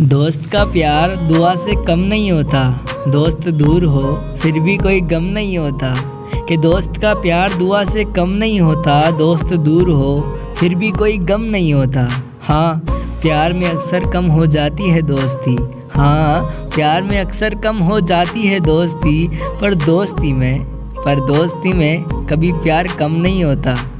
दोस्त का प्यार दुआ से कम नहीं होता। दोस्त दूर हो फिर भी कोई गम नहीं होता। कि दोस्त का प्यार दुआ से कम नहीं होता। दोस्त दूर हो फिर भी कोई गम नहीं होता। हाँ, प्यार में अक्सर कम हो जाती है दोस्ती। हाँ, प्यार में अक्सर कम हो जाती है दोस्ती। पर दोस्ती में कभी प्यार कम नहीं होता।